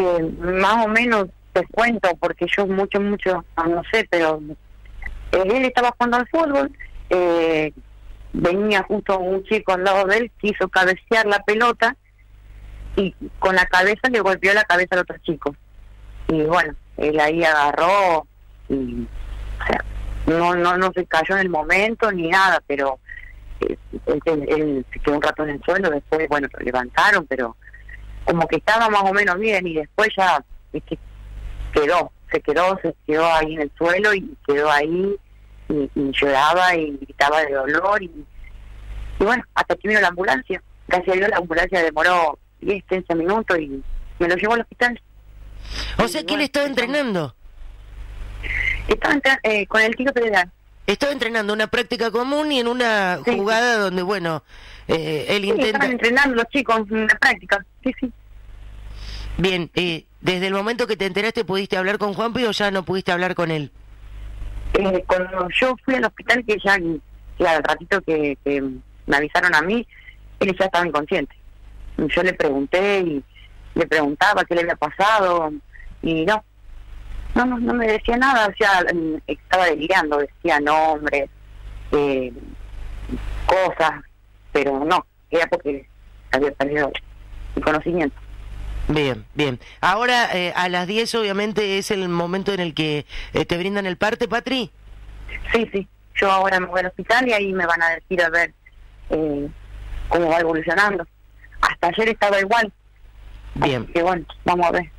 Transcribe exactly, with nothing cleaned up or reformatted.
Eh, más o menos te cuento, porque yo mucho, mucho, no sé, pero eh, él estaba jugando al fútbol, eh, venía justo un chico al lado de él, quiso cabecear la pelota y con la cabeza le golpeó la cabeza al otro chico. Y bueno, él ahí agarró y, o sea, no no no se cayó en el momento ni nada, pero eh, él, él, él se quedó un rato en el suelo, después, bueno, lo levantaron, pero como que estaba más o menos bien y después ya, es que quedó, se quedó, se quedó ahí en el suelo y quedó ahí y, y lloraba y gritaba de dolor y, y bueno, hasta que vino la ambulancia. Gracias a Dios la ambulancia demoró diez, quince minutos y me lo llevó al hospital. O sea que él estaba entrenando. Estaba entra eh, con el tiro federal. Estaba entrenando una práctica común y en una sí, jugada sí. donde, bueno, eh, él sí, intenta... estaban entrenando los chicos en una práctica, sí, sí. Bien, eh, desde el momento que te enteraste, ¿pudiste hablar con Juanpi o ya no pudiste hablar con él? Eh, cuando yo fui al hospital, que ya, ya al ratito que, que me avisaron a mí, él ya estaba inconsciente. Yo le pregunté y le preguntaba qué le había pasado y no, no, no, no me decía nada, o sea, estaba delirando, decía nombres, eh, cosas, pero no, era porque había perdido el conocimiento. Bien, bien. Ahora eh, a las diez obviamente es el momento en el que eh, te brindan el parte, Patri. Sí, sí, yo ahora me voy al hospital y ahí me van a decir a ver eh, cómo va evolucionando. Hasta ayer estaba igual. Bien. Así que bueno, vamos a ver.